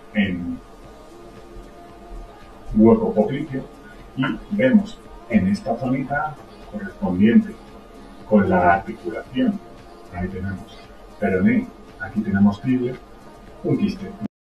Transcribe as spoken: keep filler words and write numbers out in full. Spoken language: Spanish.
en hueco popliteo y vemos en esta zonita correspondiente con la articulación, ahí tenemos peroné, aquí tenemos tibial, un quiste.